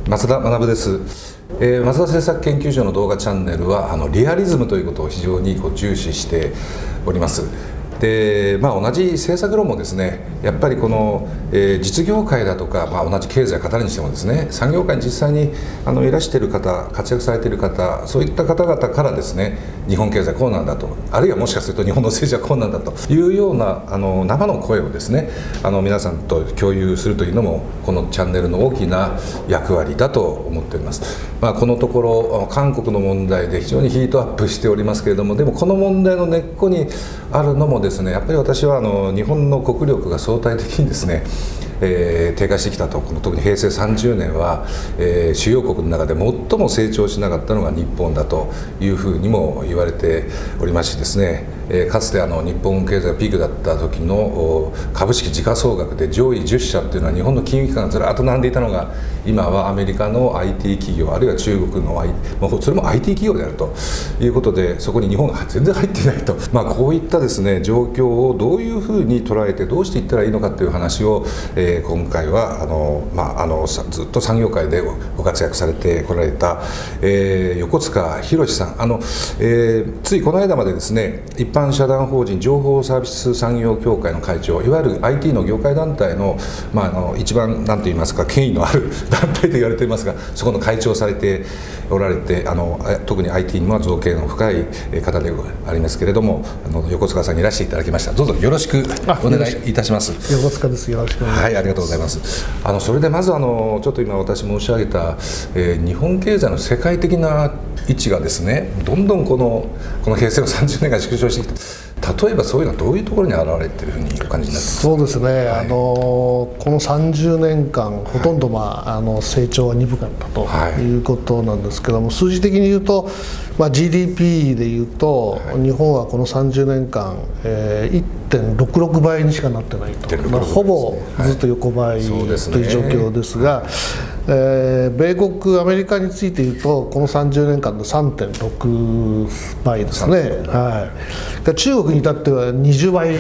松田学です。松田政策研究所の動画チャンネルはリアリズムということを非常に重視しております。で同じ政策論もですね、やっぱりこの、実業界だとか、同じ経済を語るにしてもですね、産業界に実際にいらしている方、活躍されている方、そういった方々からですね、日本経済こうなんだと、あるいはもしかすると日本の政治はこうなんだというような生の声をですね、皆さんと共有するというのもこのチャンネルの大きな役割だと思っております。このところ韓国の問題で非常にヒートアップしておりますけれども、でもこの問題の根っこにあるのもですね、やっぱり私は日本の国力が相対的にですね、低下してきたと。特に平成30年は、主要国の中で最も成長しなかったのが日本だというふうにも言われておりましてですね、かつて日本経済がピークだった時の株式時価総額で上位10社っていうのは日本の金融機関がずらっと並んでいたのが、今はアメリカの IT 企業、あるいは中国の、それも IT 企業であるということで、そこに日本が全然入っていないと、こういったですね状況をどういうふうに捉えてどうしていったらいいのかという話を、今回はずっと産業界でご活躍されてこられた、横塚博さん、ついこの間までですね、一般社団法人情報サービス産業協会の会長、いわゆる IT の業界団体の、一番何と言いますか権威のある団体と言われていますが、そこの会長をされておられて、特に IT にも造形の深い方でありますけれども、横塚さんにいらしていただきました。どうぞよろしくお願いいたします。 横塚です。よろしくお願いします。 はい、ありがとうございます。それでまずちょっと今私申し上げた、日本経済の世界的な位置がですね、どんどんこの平成の30年間縮小してきて、例えばそういうのはどういうところに現れているふうにお感じになってますか？ そうですね、この30年間ほとんど、成長は鈍かったということなんですけども、数字的に言うと、GDP でいうと、日本はこの30年間、1.66 倍にしかなってないと、ほぼずっと横ばいという状況ですが、米国、アメリカについて言うと、この30年間で 3.6 倍ですね、中国に至っては20倍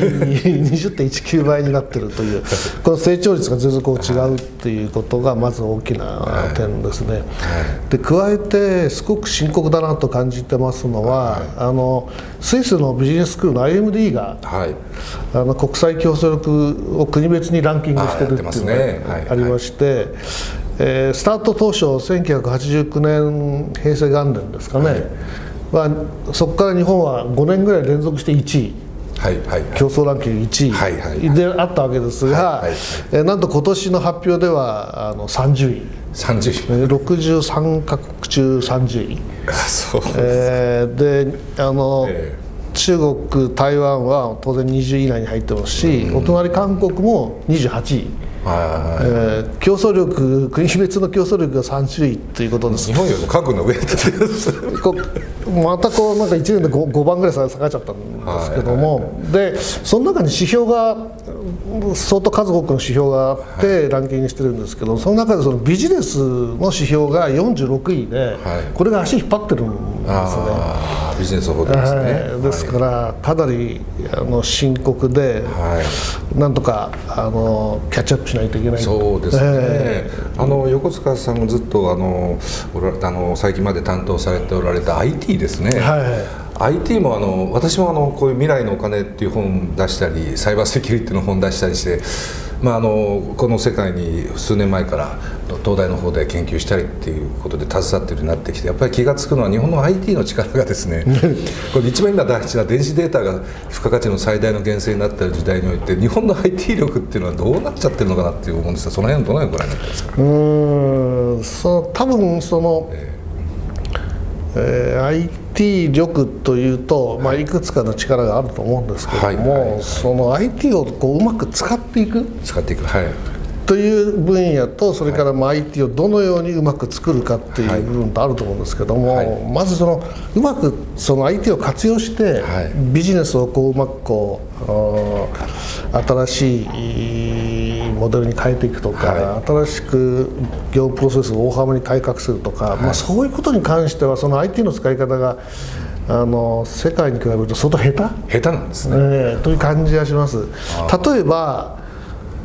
20.19 倍になっているという、この成長率が全然違うということがまず大きな点ですね。で加えて、すごく深刻だなと感じてますのは、スイスのビジネススクールの IMD が、国際競争力を国別にランキングしているというのがありまして、スタート当初1989年平成元年ですかね、そこから日本は5年ぐらい連続して1位、競争ランキング1位であったわけですが、なんと今年の発表では30位、63カ国中30位で、中国、台湾は当然20位以内に入ってますし、お隣韓国も28位。競争力、国別の競争力が30位ということです。 日本よりも韓国の上またなんか1年で 5番ぐらい下がっちゃったんですけども、でその中に指標が相当数多くの指標があってランキングしてるんですけど、その中でそのビジネスの指標が46位で、これが足引っ張ってるんですね。 ビジネスの方でですね。 ですからかなり深刻で、なんとかキャッチアップしないといけない。 そうですね、横塚さんもずっと最近まで担当されておられた IT ですね、IT も私もこういう未来のお金っていう本出したり、サイバーセキュリティの本出したりして、この世界に数年前から東大の方で研究したりっていうことで携わっているようになってきて、やっぱり気が付くのは日本の IT の力がですねこれ一番今大事な電子データが付加価値の最大の源泉になっている時代において、日本の IT 力っていうのはどうなっちゃってるのかなっていう思うんですが、その辺はどのようにご覧になってますか？ 多分IT 力というと、いくつかの力があると思うんですけれども、その IT をうまく使っていくという分野と、それからIT をどのようにうまく作るかっていう部分とあると思うんですけども、まずうまくIT を活用してビジネスをうまく新しいモデルに変えていくとか、新しく業務プロセスを大幅に改革するとか、そういうことに関してはその IT の使い方が世界に比べると相当下手なんですね、 という感じがします。例えば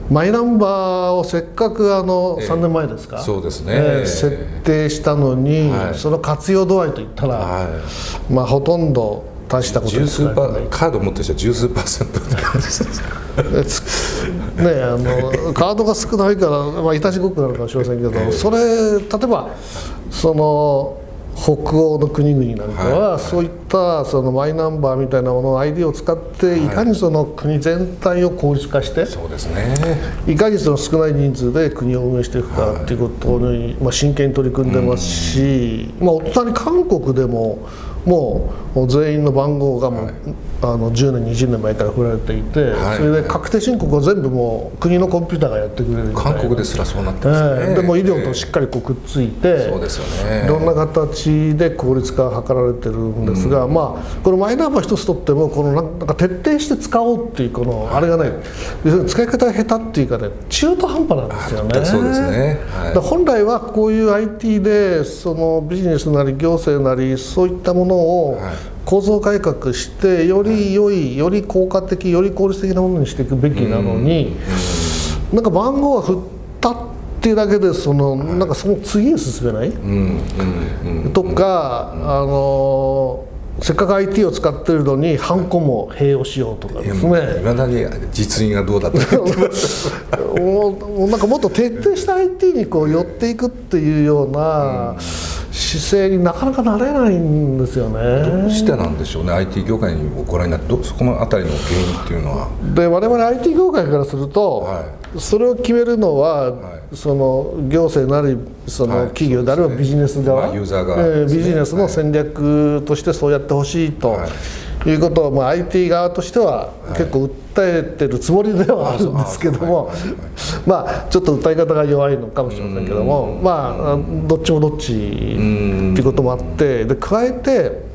マイナンバーをせっかく3年前ですか、 そうですね、 設定したのに、その活用度合いといったら、まあほとんど大したことない。カード持ってる人は十数%って感じですね、カードが少ないから、まあ、いたちごっこなのかもしれませんけど、それ例えばその北欧の国々なんかは、そういったそのマイナンバーみたいなもの ID を使っていかにその国全体を効率化して、 そうですね、 いかにその少ない人数で国を運営していくかっていうことに、まあ、真剣に取り組んでますし、まあ、お隣韓国でももう全員の番号がもう10年20年前から振られていて、それで確定申告を全部もう国のコンピューターがやってくれるみたいな。 韓国ですらそうなってますね。 でも医療としっかりこうくっついて、 そうですよね、 いろんな形で効率化が図られてるんですが、まあこのマイナンバー一つとってもこのなんか徹底して使おうっていうこのあれがない、要するに使い方が下手っていうかね、中途半端なんですよね。 そうですね、 本来はこういう IT でそのビジネスなり行政なりそういったものを構造改革してより良い、より効果的、より効率的なものにしていくべきなのに、なんか番号が振ったっていうだけでなんかその次に進めないとか、せっかく IT を使ってるのにハンコも併用しようとかですね。 いまだに実印がどうだったかもうなんかもっと徹底した IT にこう寄っていくっていうような姿勢になかなかなれないんですよね。 どうしてなんでしょうね、 IT 業界にご覧になってそこのあたりの原因っていうのは。 で我々 IT 業界からすると、それを決めるのは、その行政なりその企業であればビジネス側、 ユーザー側、 ビジネスの戦略としてそうやってほしいということを、まあ、IT 側としては結構訴えてるつもりではあるんですけども、まあちょっと訴え方が弱いのかもしれませんけども、まあどっちもどっちっていうこともあって、で加えて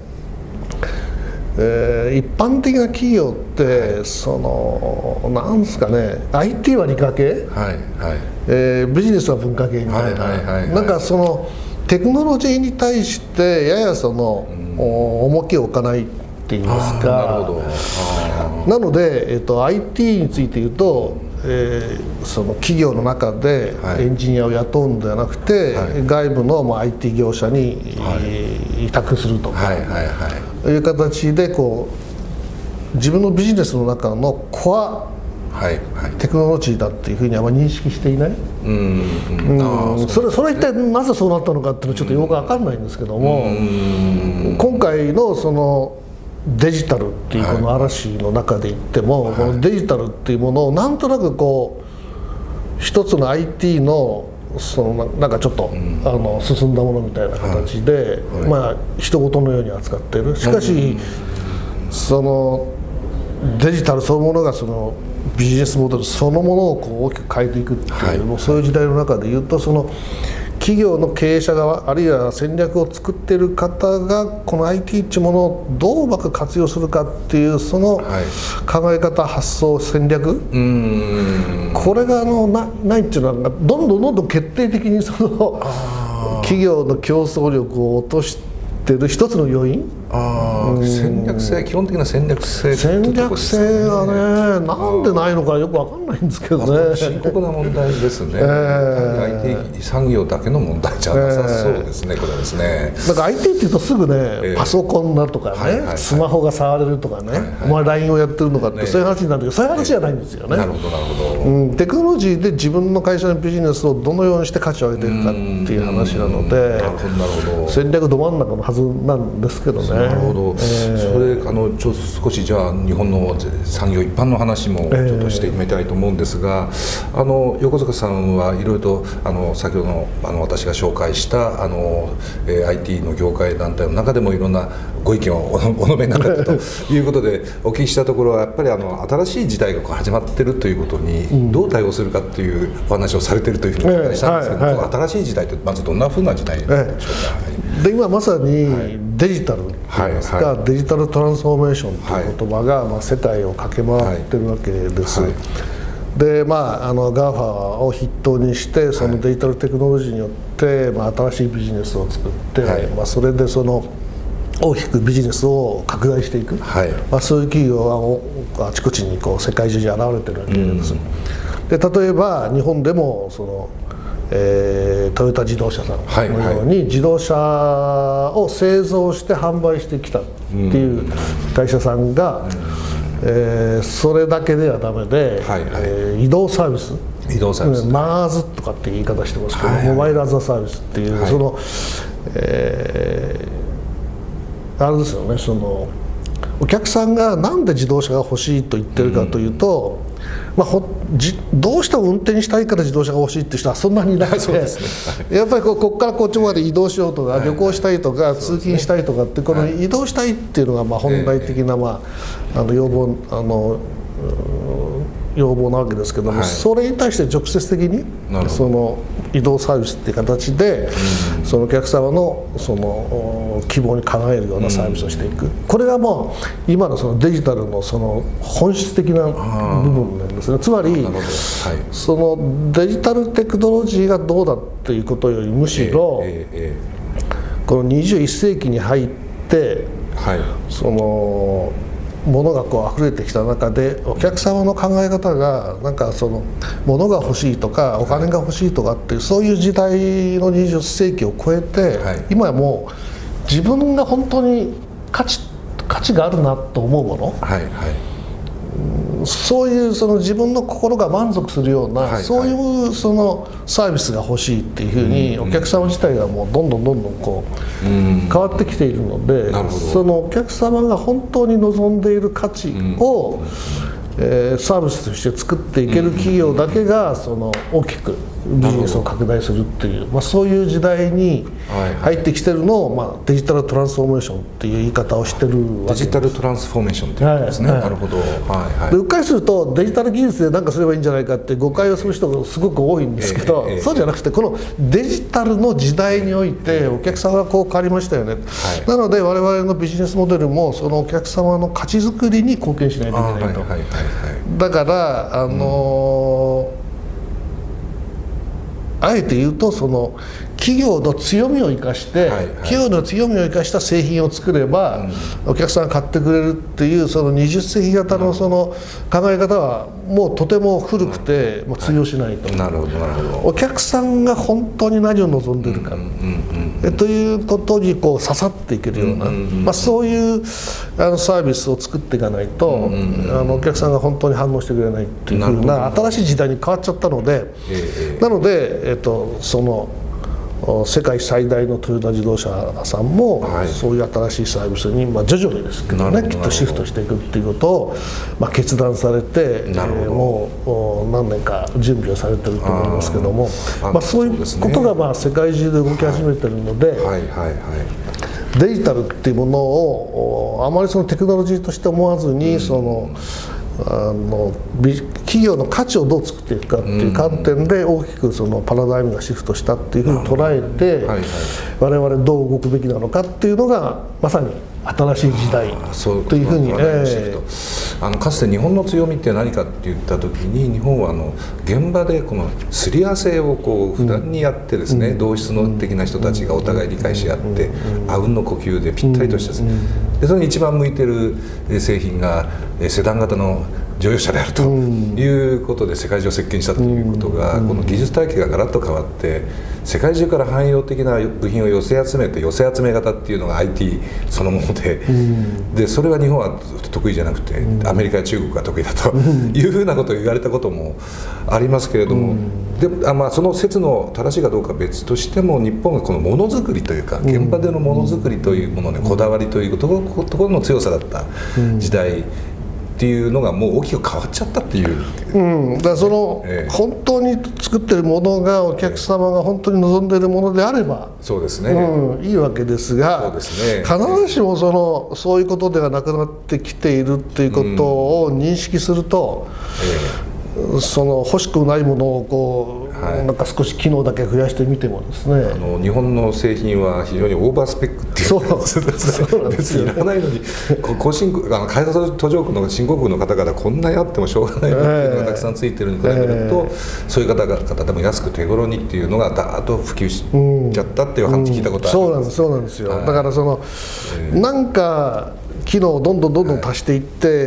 一般的な企業ってなんですかね、 IT は理科系、ビジネスは文化系みたいな、なんかそのテクノロジーに対してやや重きを置かないっていいますか、なので、IT について言うと、その企業の中でエンジニアを雇うんではなくて、外部のIT 業者に委託するとかいう形でこう自分のビジネスの中のコアテクノロジーだっていうふうにあまり認識していない。それは一体なぜそうなったのかっていうのはちょっとよく分かんないんですけども、今回のそのデジタルっていうこの嵐の中で言っても、このデジタルっていうものをなんとなくこう一つの IT のなんかちょっと進んだものみたいな形で、まあ人事のように扱っている。しかしそのデジタルそのものがそのビジネスモデルそのものをこう大きく変えていくっていう、もうそういう時代の中でいうと、その企業の経営者側あるいは戦略を作っている方がこの IT っていうものをどううまく活用するかっていうその考え方、発想、戦略、これがないっていうのはどんどん決定的にその企業の競争力を落としている一つの要因。 戦略性、基本的な戦略性がね、なんでないのかよく分かんないんですけどね。 深刻な問題ですね。IT 産業だけの問題じゃなさそうですね、これはですね。 なんか IT っていうとすぐね、パソコンだとかね、スマホが触れるとかね、お前 LINE をやってるのかってそういう話になるけど、そういう話じゃないんですよね。 なるほどなるほど。 テクノロジーで自分の会社のビジネスをどのようにして価値を上げていくかっていう話なので、戦略ど真ん中のはずなんですけどね。 なるほど。それ少しじゃあ日本の産業一般の話もちょっとしてみたいと思うんですが、横塚さんはいろいろと先ほどの私が紹介したIT の業界団体の中でもいろんなご意見をお述べになったということでお聞きしたところは、やっぱり新しい時代が始まっているということにどう対応するかというお話をされているというふうにお伺いしたんですけど、新しい時代ってまずどんなふうな時代でしょうか。 で今まさにデジタルといいますか、デジタルトランスフォーメーションという言葉が世界を駆け回ってるわけです。でGAFA を筆頭にしてそのデジタルテクノロジーによって新しいビジネスを作って、それでその大きくビジネスを拡大していく、そういう企業はあちこちにこう世界中に現れてるわけです。 で例えば日本でもその、トヨタ自動車さんのように自動車を製造して販売してきたっていう会社さんが、それだけではダメで、移動サービス、マーズとかって言い方してますけど、モバイルアザーサービスっていう、その、あれですよね、そのお客さんがなんで自動車が欲しいと言ってるかというと、どうしても運転したいから自動車が欲しいっていう人はそんなにいなくて、やっぱりここからこっちまで移動しようとか、旅行したいとか、通勤したいとかって、この移動したいっていうのが本来的な要望なわけですけども、それに対して直接的にその移動サービスっていう形で、そのお客様のその希望に叶えるようなサービスをしていく、これがもう今のそのデジタルのその本質的な部分なんですね。つまりそのデジタルテクノロジーがどうだっていうことより、むしろこの21世紀に入ってその物がこう溢れてきた中で、お客様の考え方がなんかその物が欲しいとかお金が欲しいとかっていう、そういう時代の20世紀を超えて、今はもう自分が本当に価値があるなと思うもの、そういうその自分の心が満足するような、そういうそのサービスが欲しいっていうふうに、お客様自体がもうどんどんこう変わってきているので、そのお客様が本当に望んでいる価値をサービスとして作っていける企業だけがその大きくビジネスを拡大するっていう、そういう時代に入ってきてるのを、デジタルトランスフォーメーションっていう言い方をしてるわけです。 デジタルトランスフォーメーションっていうことですね。なるほど。 でうっかりするとデジタル技術で何かすればいいんじゃないかって誤解をする人がすごく多いんですけど、そうじゃなくて、このデジタルの時代においてお客様がこう変わりましたよね、なので我々のビジネスモデルもそのお客様の価値づくりに貢献しないといけないと。だからあえて言うと、その企業の強みを生かして、企業の強みを生かした製品を作れば、お客さんが買ってくれるっていう、その20世紀型のその考え方はもうとても古くて、もう通用しないと。お客さんが本当に何を望んでるかということにこう刺さっていけるような、そういうサービスを作っていかないと、お客さんが本当に反応してくれないっていうふうな新しい時代に変わっちゃったので、なのでその世界最大のトヨタ自動車さんも、そういう新しいサービスに、徐々にですけどね、きっとシフトしていくっていうことを、決断されて、もう何年か準備をされてると思いますけども、そういうことが世界中で動き始めてるので、デジタルっていうものをあまりそのテクノロジーとして思わずに、その企業の価値をどう作っていくかっていう観点で大きくそのパラダイムがシフトしたっていうふうに捉えて、我々どう動くべきなのかっていうのがまさに新しい時代というふうに、 かつて日本の強みって何かって言った時に、日本は現場でこのすり合わせをこう普段にやってですね、同質的な人たちがお互い理解し合ってあうんの呼吸でぴったりとしたで、それに一番向いてる製品がセダン型の乗用車であるということで世界中を席巻したということが、この技術体系がガラッと変わって世界中から汎用的な部品を寄せ集めて、寄せ集め型っていうのが IT そのもので、それは日本は得意じゃなくてアメリカや中国が得意だというふうなことを言われたこともありますけれども、でその説の正しいかどうかは別としても、日本がこのものづくりというか現場でのものづくりというものにこだわりというところの強さだった時代っていうのがもう大きく変わっちゃったっていう、 だからその、本当に作ってるものがお客様が本当に望んでいるものであれば、 そうですね、 いいわけですが、必ずしもそういうことではなくなってきているっていうことを認識すると、その欲しくないものをこう、なんか少し機能だけ増やしてみてもですね、 日本の製品は非常にオーバースペックっていう別にいらないのに、開発途上国の新興国の方々こんなにあってもしょうがないっていうのがたくさんついてるに比べると、そういう方々でも安く手頃にっていうのがダーッと普及しちゃったっていう話聞いたことあるんです。 そうなんですよ、だからその、なんか機能をどんどん足していって、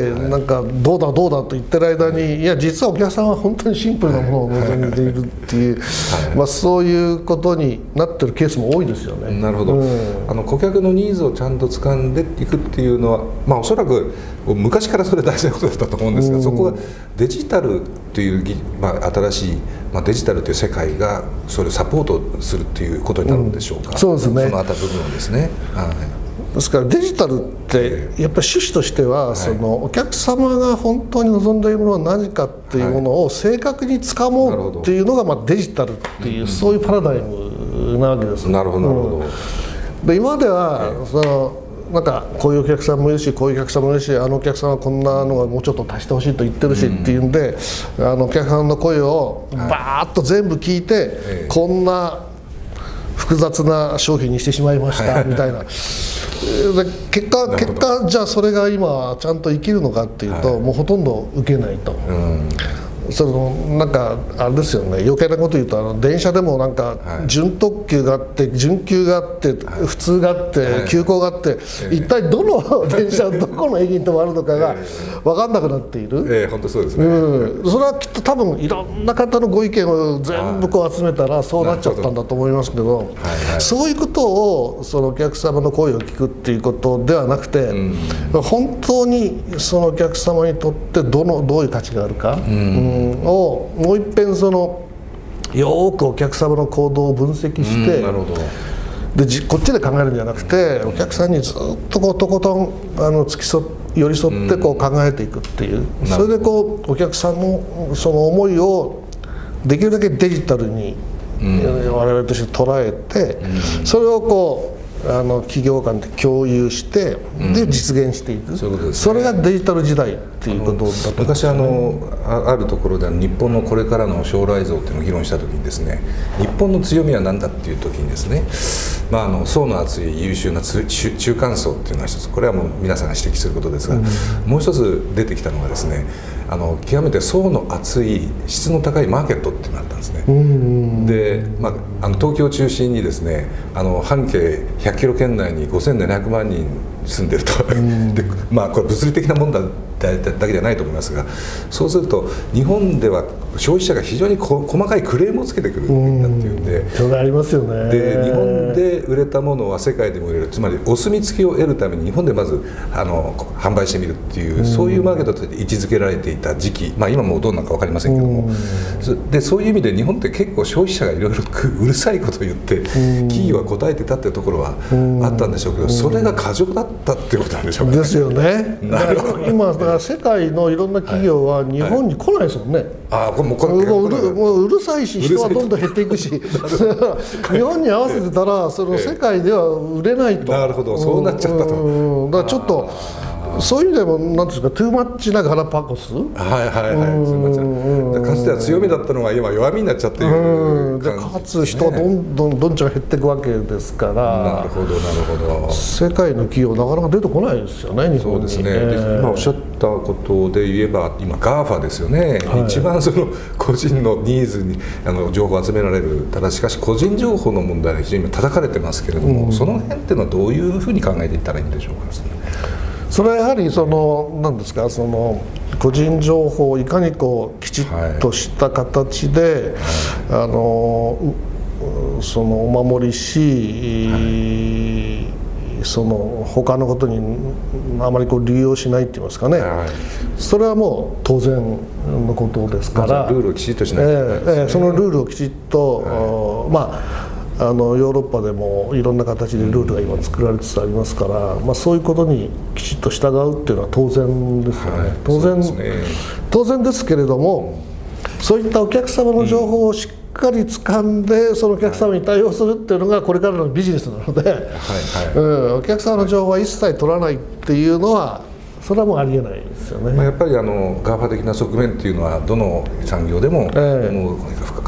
なんかどうだと言ってる間に、いや実はお客さんは本当にシンプルなものを望んでいるっていう、そういうことになってるケースも多いですよね。 なるほど、顧客のニーズをちゃんと掴んでいくっていうのは、おそらく昔からそれ大事なことだったと思うんですが、そこはデジタルという、新しい、デジタルという世界がそれをサポートするっていうことになるんでしょうか。 そうですね。 そのあたり部分ですね。 ですからデジタルってやっぱり趣旨としては、そのお客様が本当に望んでいるものは何かっていうものを正確につかもうっていうのがデジタルっていう、そういうパラダイムなわけです。 なるほどなるほど。 で今まではなんかこういうお客さんもいるし、こういうお客さんもいるし、あのお客さんはこんなのがもうちょっと足してほしいと言ってるしっていうんで、お客さんの声をバーッと全部聞いて、こんな複雑な商品にしてしまいましたみたいな。結果じゃあそれが今ちゃんと生きるのかっていうと、もうほとんど受けないと。なんかあれですよね、余計なこと言うと電車でもなんか準特急があって準急があって普通があって急行があって、一体どの電車どこの駅に止まるのかが分かんなくなっている。 本当そうですね。 それはきっと多分いろんな方のご意見を全部集めたらそうなっちゃったんだと思いますけど、そういうことをそのお客様の声を聞くっていうことではなくて、本当にそのお客様にとってどういう価値があるかをもう一遍よーくお客様の行動を分析して、でこっちで考えるんじゃなくて、お客さんにずっととことん寄り添って考えていくっていう、それでお客さんのその思いをできるだけデジタルに我々として捉えて、それを企業間で共有してで実現していく、それがデジタル時代っていうことだと思います。 昔あるところで日本のこれからの将来像っていうのを議論した時にですね、日本の強みは何だっていう時にですね、層の厚い優秀な中間層っていうのは一つ、これはもう皆さんが指摘することですが、もう一つ出てきたのがですね、極めて層の厚い質の高いマーケットっていうのがあったんですね。で、東京を中心にですね、半径100キロ圏内に5700万人住んでるとで、これ物理的な問題だけじゃないと思いますが、そうすると日本では消費者が非常に細かいクレームをつけてくるんだっていうんで、 それありますよね。 で日本で売れたものは世界でも売れる、つまりお墨付きを得るために日本でまず販売してみるっていう、そういうマーケットとして位置づけられていた時期、今もどうなのか分かりませんけども、でそういう意味で日本って結構消費者がいろいろうるさいことを言って企業は答えてたっていうところはあったんでしょうけど、それが過剰だったっていうことなんでしょうかね。 ですよね。今だから世界のいろんな企業は日本に来ないですもんね。もううるさいし、人はどんどん減っていくし日本に合わせてたらその世界では売れないと。 なるほど、そうなっちゃったと。 だからちょっとそういう意味でも何ですか、トゥーマッチなガラパゴス、すみません、かつては強みだったのが今弱みになっちゃっているで、かつ人はどんちゃん減っていくわけですから。 なるほどなるほど。 世界の企業なかなか出てこないですよね、日本に。 そうですね。今おっしゃったことで言えば今 GAFA ですよね、一番その個人のニーズに情報を集められる。ただしかし個人情報の問題が非常に叩かれてますけれども、その辺っていうのはどういうふうに考えていったらいいんでしょうか。 それはやはり何ですか、個人情報をいかにきちっとした形で、お守りし、他のことにあまり流用しないって言いますかね、それはもう当然のことですから、 ルールをきちっとしないといけないですね。 そのルールをきちっと、ヨーロッパでもいろんな形でルールが今作られつつありますから、そういうことにきちっと従うっていうのは当然ですよね。当然ですけれども、そういったお客様の情報をしっかり掴んでそのお客様に対応するっていうのがこれからのビジネスなので、お客様の情報は一切取らないっていうのはそれはもうありえないですよね。 やっぱりGAFA的な側面っていうのはどの産業でも、もう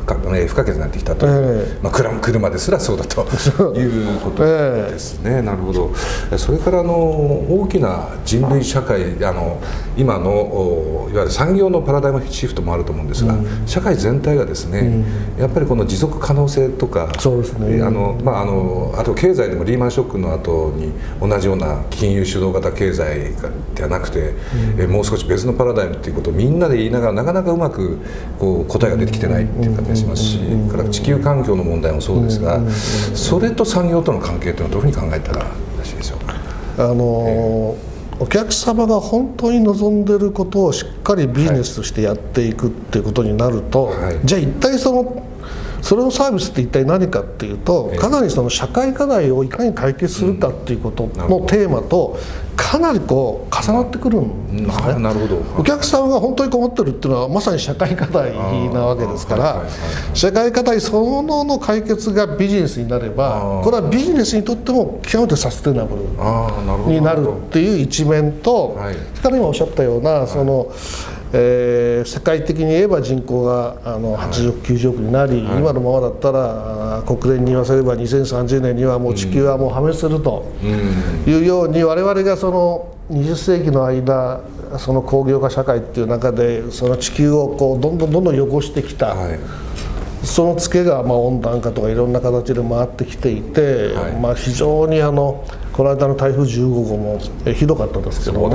不可欠になってきたという、車ですらそうだということですね。なるほど。それから大きな人類社会、今のいわゆる産業のパラダイムシフトもあると思うんですが、社会全体がですね、やっぱりこの持続可能性とか、そうですね、あと経済でもリーマンショックの後に同じような金融主導型経済ではなくて、もう少し別のパラダイムということをみんなで言いながら、なかなかうまく答えが出てきてないっていう感じがしますし、から地球環境の問題もそうですが、それと産業との関係というのはどういうふうに考えたらよろしいでしょうか。 お客様が本当に望んでいることをしっかりビジネスとしてやっていくっていうことになると、じゃあ一体それのサービスって一体何かっていうと、かなりその社会課題をいかに解決するかっていうことのテーマとかなり重なってくるんですね。なるほど。お客さんが本当に困ってるっていうのはまさに社会課題なわけですから、社会課題そのものの解決がビジネスになれば、これはビジネスにとっても極めてサステナブルになるっていう一面と、それから今おっしゃったような世界的に言えば人口が80億90億になり、今のままだったら国連に言わせれば2030年にはもう地球はもう破滅するというように、我々がその20世紀の間その工業化社会っていう中でその地球をどんどん汚してきた、そのツケが温暖化とかいろんな形で回ってきていて、非常にこの間の台風15号もひどかったですけども、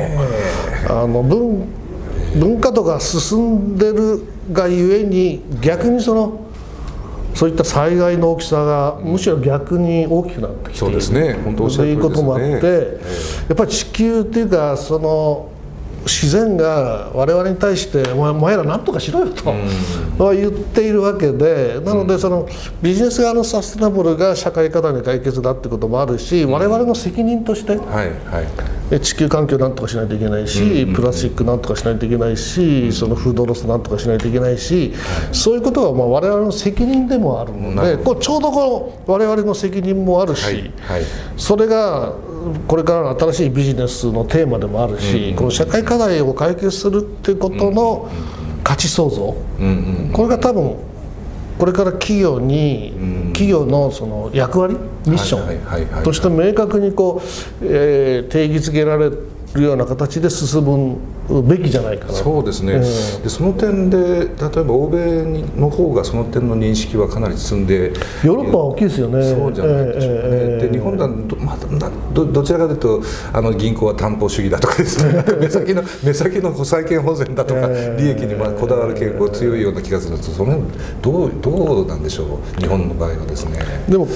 文化度が進んでるがゆえに逆にそういった災害の大きさがむしろ逆に大きくなってきているということもあって、やっぱり地球っていうか自然が我々に対して「お前ら何とかしろよ」と言っているわけで、なのでビジネス側のサステナブルが社会課題の解決だってこともあるし、我々の責任として地球環境なんとかしないといけないし、プラスチックなんとかしないといけないし、そのフードロスなんとかしないといけないし、そういうことが我々の責任でもあるので、ちょうど我々の責任もあるし、それがこれからの新しいビジネスのテーマでもあるし、この社会課題を解決するっていうことの価値創造、これが多分これから企業のその役割ミッションとして明確に定義づけられるような形で進むべきじゃないかな。 そうですね。でその点で例えば欧米の方がその点の認識はかなり進んで、 ヨーロッパは大きいですよね。 そうじゃないでしょうかね。で日本だとどちらかというと銀行は担保主義だとかですね、目先の債権保全だとか利益にこだわる傾向が強いような気がするんですけど、その辺どうなんでしょう、日本の場合はですね。 でも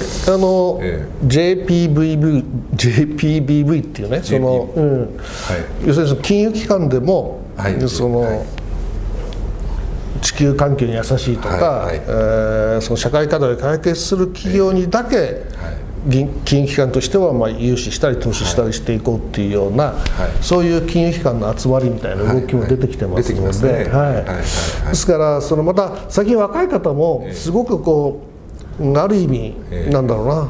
JPBV っていうね、要するに金融機関でも、地球環境に優しいとか、その社会課題を解決する企業にだけ、金融機関としては融資したり投資したりしていこうっていうような、そういう金融機関の集まりみたいな動きも出てきてますので、ですからまた最近若い方もすごくある意味なんだろうな、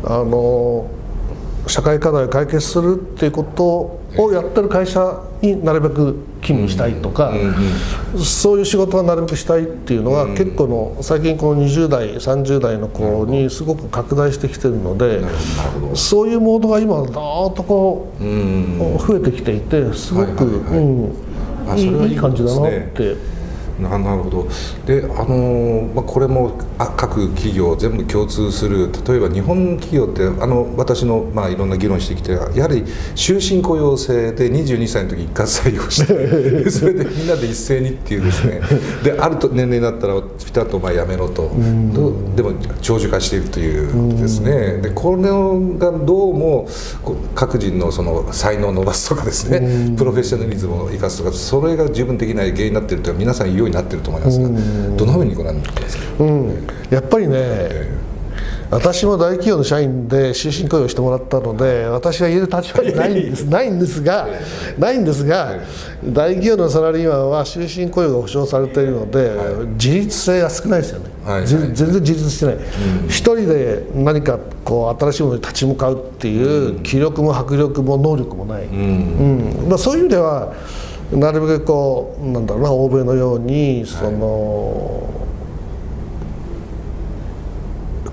社会課題を解決するっていうことをやってる会社になるべく勤務したいとか、そういう仕事はなるべくしたいっていうのが結構最近この20代30代の子にすごく拡大してきてるので、そういうモードが今どーっと増えてきていて、すごくいい感じだなって。 なるほど。でこれも各企業全部共通する、例えば日本企業って私のいろんな議論してきて、やはり終身雇用制で22歳の時一括採用してそれでみんなで一斉にっていうですね、である年齢になったらピタッと辞めろと、でも長寿化しているということですね。でこれがどうも各人のその才能を伸ばすとかですね、プロフェッショナリズムを生かすとか、それが十分できない原因になっているというのは皆さん言うようになっていると思いますが、どのようにご覧になってますか。 やっぱりね、私も大企業の社員で終身雇用してもらったので、私は言える立場にないんですが、大企業のサラリーマンは終身雇用が保障されているので、自立性が少ないですよね。全然自立してない。一人で何か新しいものに立ち向かうっていう気力も迫力も能力もない。そういう意味ではなるべくなんだろうな、欧米のように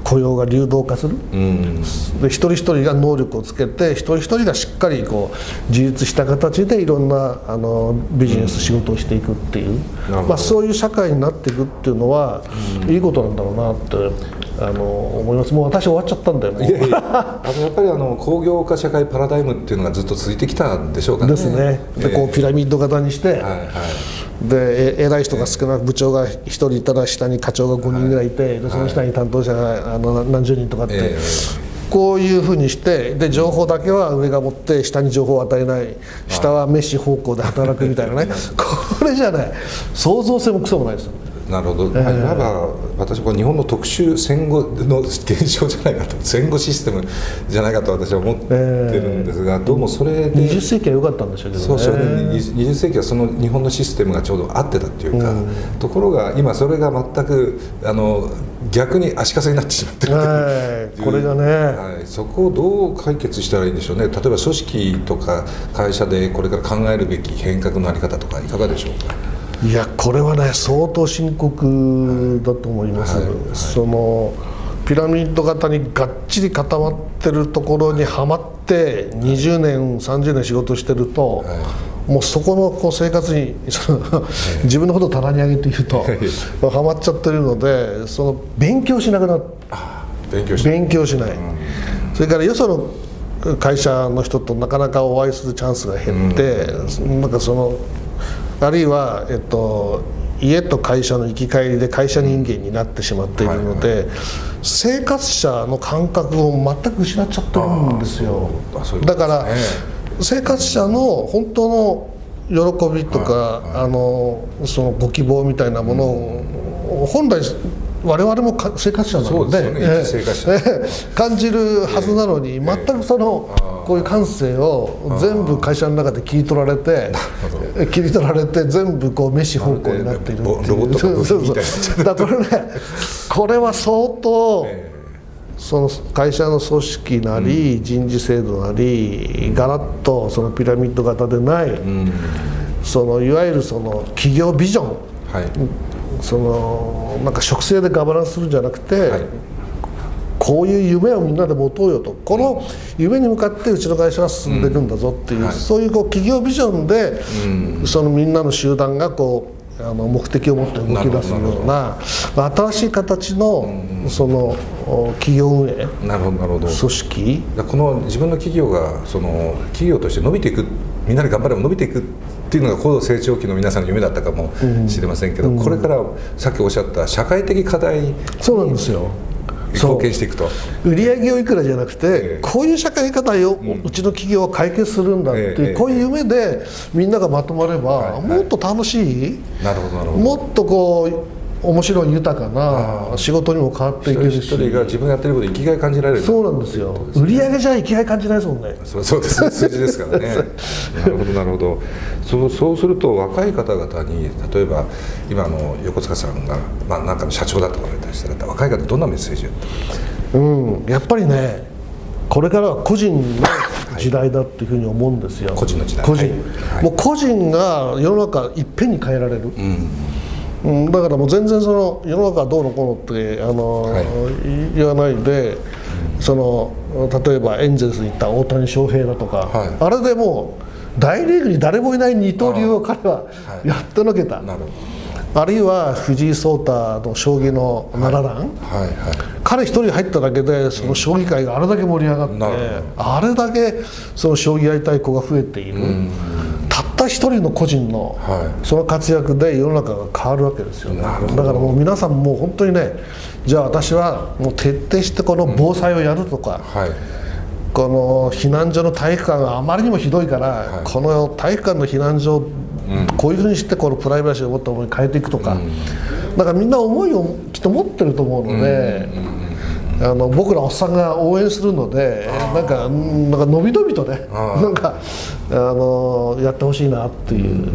雇用が流動化する、で一人一人が能力をつけて一人一人がしっかりこう自立した形でいろんなビジネス仕事をしていくっていう、そういう社会になっていくっていうのは、いいことなんだろうなって思います。もう私終わっちゃったんだよね。 やっぱり工業化社会パラダイムっていうのがずっと続いてきたんでしょうかね。 ですね。でこうピラミッド型にして、で偉い人が少なく部長が1人いたら下に課長が5人ぐらいいて、でその下に担当者が何十人とかって、こういうふうにして、で情報だけは上が持って下に情報を与えない、下はメッシ方向で働くみたいなねこれじゃね創造性もクソもないですよ。 なるほど、いわば私は日本の特殊戦後の現象じゃないかと、戦後システムじゃないかと私は思ってるんですが、どうもそれで 20世紀は良かったんでしょうけどね。 そう20世紀はその日本のシステムがちょうど合ってたっていうか、ところが今それが全く逆に足かせになってしまってるという、 これがね、 そこをどう解決したらいいんでしょうね。例えば組織とか会社でこれから考えるべき変革のあり方とかいかがでしょうか。 いやこれはね相当深刻だと思います。そのピラミッド型にがっちり固まってるところにはまって20年30年仕事してると、もうそこのこう生活に自分のことを棚に上げているとはまっちゃってるので、その勉強しなくなる。勉強しない、それからよその会社の人となかなかお会いするチャンスが減って、なんかそのあるいは、家と会社の行き帰りで会社人間になってしまっているので、生活者の感覚を全く失っちゃってるんですよ。だから生活者の本当の喜びとか、そのご希望みたいなものを本来我々も生活者なので感じるはずなのに、全くそのこういう感性を全部会社の中で切り取られて全部こうメッシ方向になっているっていう。ロボットの部品みたいな。だからねこれは相当その会社の組織なり人事制度なりガラッとそのピラミッド型でない、そのいわゆるその企業ビジョン、そのなんか職制でガバナンスするんじゃなくて、こういう夢をみんなで持とうよと、この夢に向かってうちの会社は進んでいくんだぞっていう、そういうこう企業ビジョンで、そのみんなの集団がこう目的を持って動き出すような新しい形のその企業運営、組織、 この自分の企業がその企業として伸びていく、みんなで頑張れば伸びていくっていうのが高度成長期の皆さんの夢だったかもしれませんけど、これからさっきおっしゃった社会的課題に貢献していくと、 売上をいくらじゃなくて、こういう社会課題をうちの企業は解決するんだっていう、こういう夢でみんながまとまれば、もっと楽しい、もっとこう面白い豊かな仕事にも変わっていけるし、 一人が自分がやってることに生きがい感じられる。 そうなんですよ。売上じゃ生きがい感じないですもんね。 そうですね、数字ですからね。なるほどなるほど。そうすると若い方々に、例えば今横塚さんがなんかの社長だとか言ったりしたら、若い方どんなメッセージを言って？ やっぱりね、これからは個人の時代だっていうふうに思うんですよ。 個人の時代。 もう個人が世の中いっぺんに変えられる。だからもう全然その世の中どうのこうのって言わないで、その例えばエンゼルスに行った大谷翔平だとか、あれでもう大リーグに誰もいない二刀流を彼はやってのけた。あるいは藤井聡太の将棋の七段、彼一人入っただけでその将棋界があれだけ盛り上がって、あれだけその将棋やりたい子が増えている。たった一人の個人のその活躍で世の中が変わるわけですよね。だからもう皆さんもう本当にね、じゃあ私はもう徹底してこの防災をやるとか、この避難所の体育館があまりにもひどいから、この体育館の避難所をこういうふうにしてこのプライバシーを持ったものに変えていくとか、だからみんな思いをきっと持ってると思うので、僕らおっさんが応援するので、なんかのびのびとね、なんかやってほしいなっていう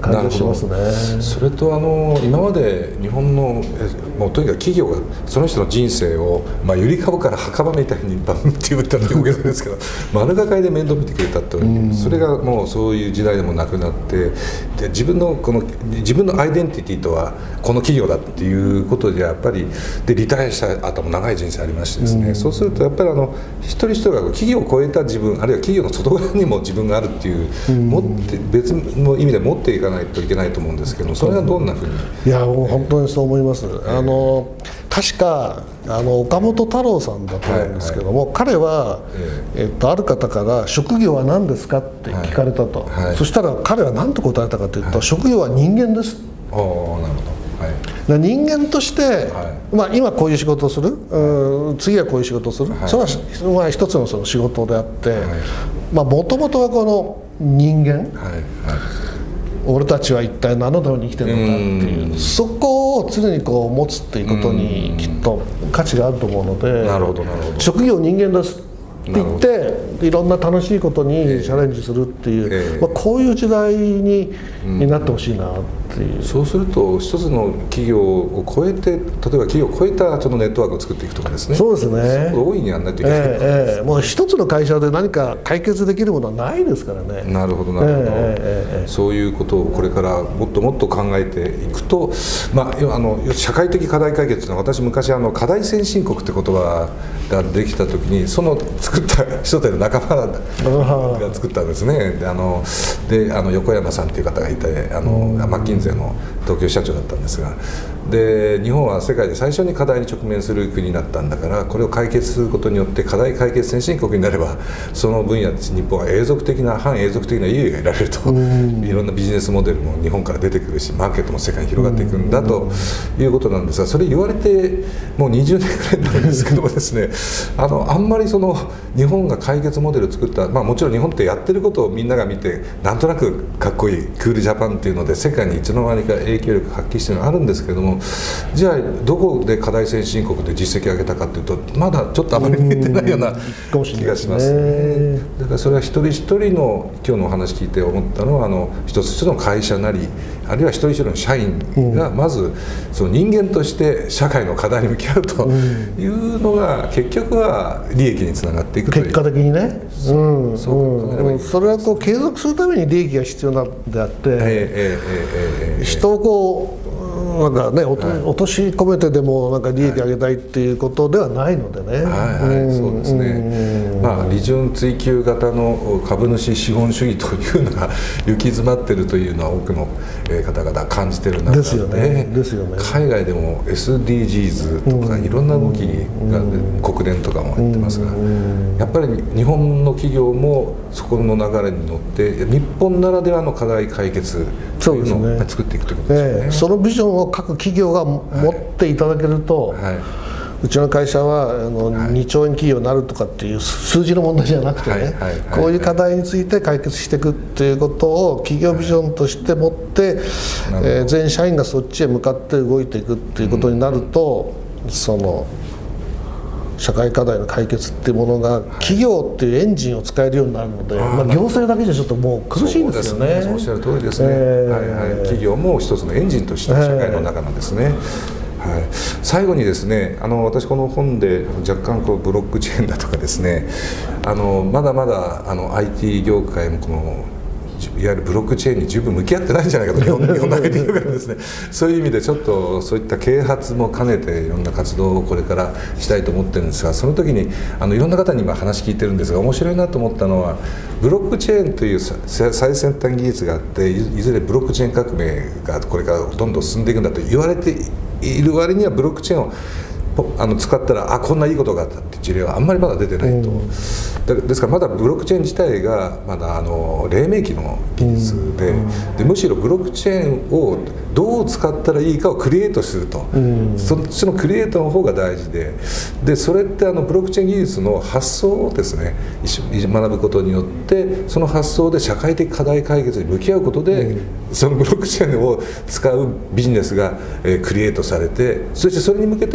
感じがしますね。 それと今まで日本のもうとにかく企業がその人の人生を、ゆりかごから墓場みたいにバンって言ったって大げさですけど丸抱えで面倒見てくれたって、それがもうそういう時代でもなくなって、で自分のアイデンティティとはこの企業だっていうことでやっぱりでリタイアした後も長い人生ありましてですね、そうするとやっぱり一人一人が企業を超えた自分、あるいは企業の外側にも自分があるっていう、持って別の意味で持っていかないといけないと思うんですけど、それはどんなふうに。 いやもう本当にそう思います。確か岡本太郎さんだと思うんですけども、彼は、ある方から「職業は何ですか?」って聞かれたと、そしたら彼は何と答えたかというと「職業は人間です」。 なるほど。 人間として、今こういう仕事をする、次はこういう仕事をする、それは一つのその仕事であって、もともとはこの人間、俺たちは一体何のために生きてるのかっていう、そこを常にこう持つっていうことにきっと価値があると思うので、職業人間ですって言っていろんな楽しいことにチャレンジするっていう、こういう時代になってほしいなっていう。 そうすると一つの企業を超えて、例えば企業を超えたそのネットワークを作っていくとかですね。 そうですね。 大いにやらないといけない。 もう一つの会社で何か解決できるものはないですからね。 なるほどなるほど。そういうことをこれからもっともっと考えていくと、社会的課題解決というのは、私昔課題先進国って言葉ができた時にその作った人たちの仲間が作ったんですね。で横山さんっていう方がいてマッキンゼーの東京社長だったんですが、で日本は世界で最初に課題に直面する国になったんだから、これを解決することによって課題解決先進国になれば、その分野で日本は反永続的な優位が得られると、いろんなビジネスモデルも日本から出てくるし、マーケットも世界に広がっていくんだということなんですが、それ言われてもう20年くらいになるんですけどもですねあんまりその日本が解決モデルを作った、もちろん日本ってやってることをみんなが見てなんとなくかっこいいクールジャパンっていうので世界にいつの間にか影響力発揮してるのがあるんですけども、じゃあどこで課題先進国で実績を上げたかというと、まだちょっとあまり見えてないような気がしますね。だからそれは一人一人の今日のお話聞いて思ったのは、一つ一つの会社なり、あるいは一人一人の社員がまずその人間として社会の課題に向き合うというのが結局は利益につながっていくという、 結果的にね、それはこう継続するために利益が必要なのであって、人をこうなんかね、落とし込めてでもなんか利益上げたいっていうことではないのでね。 そうですね。利潤追求型の株主資本主義というのが行き詰まっているというのは多くの方々感じている中で、 ですよね。 海外でも SDGs とかいろんな動きが国連とかもやってますが、やっぱり日本の企業もそこの流れに乗って日本ならではの課題解決というのを作っていくということですよね。 そのビジョンを各企業が持っていただけると、うちの会社は2兆円企業になるとかっていう数字の問題じゃなくてね、こういう課題について解決していくっていうことを企業ビジョンとして持って、全社員がそっちへ向かって動いていくっていうことになると、その社会課題の解決っていうものが企業っていうエンジンを使えるようになるので、行政だけじゃちょっともう苦しいんですよね。 おっしゃる通りですね。企業も一つのエンジンとして社会の中なんですね。最後にですね、私この本で若干ブロックチェーンだとかですね、まだまだIT 業界もこのいわゆるブロックチェーンに十分向き合ってないんじゃないかと、日本の IT 業界ですね。そういう意味でちょっとそういった啓発も兼ねていろんな活動をこれからしたいと思ってるんですが、その時にいろんな方に今話聞いてるんですが、面白いなと思ったのは、ブロックチェーンという最先端技術があって、いずれブロックチェーン革命がこれからどんどん進んでいくんだと言われている割には、ブロックチェーンを使ったらこんないいことがあったっていう事例はあんまりまだ出てないと。ですからまだブロックチェーン自体がまだ黎明期の技術で、むしろブロックチェーンをどう使ったらいいかをクリエイトすると、そっちのクリエイトの方が大事で、それってブロックチェーン技術の発想をですね一緒に学ぶことによって、その発想で社会的課題解決に向き合うことで、そのブロックチェーンを使うビジネスがクリエイトされて、そしてそれに向けてブロックチェーン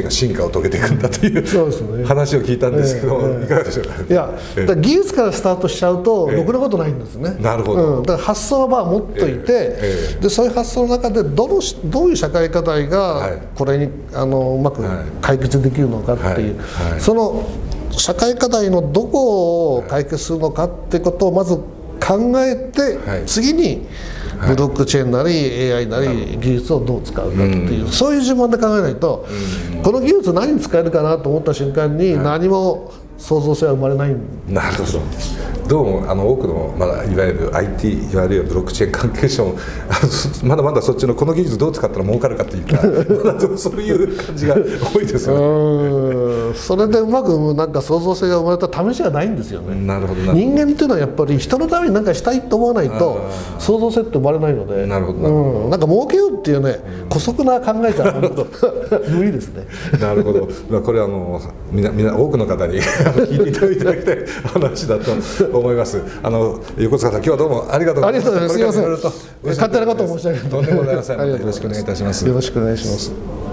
が進化を遂げていくんだという、 そうですね、 話を聞いたんですけど、いかがでしょうか。 いや、だから技術からスタートしちゃうとろくなことないんですね。 なるほど。 だから発想はまあ持っといて、でそういう発想の中でどういう社会課題がこれにうまく解決できるのかっていう、その社会課題のどこを解決するのかっていうことをまず考えて、次にブロックチェーンなり AI なり技術をどう使うかっていう、そういう順番で考えないと、この技術何に使えるかなと思った瞬間に何も創造性は生まれない。 なるほど。どうも多くの、いわゆる IT いわゆるブロックチェーン関係者もまだまだそっちのこの技術どう使ったら儲かるかっていうかまだそういう感じが多いですよね。 それでうまくなんか創造性が生まれた試しがないんですよね。 なるほど。 人間っていうのはやっぱり人のために何かしたいと思わないと創造性って生まれないので、 なるほど、 なんか儲けようっていうね、姑息な考えじゃ無理ですね。 なるほど。これはみんな多くの方に聞いていただきたい話だと思います。横塚さん、今日はどうもありがとうございました。 すみません。勝手なことを申し上げてとんでもございません。よろしくお願いいたします。 よろしくお願いします。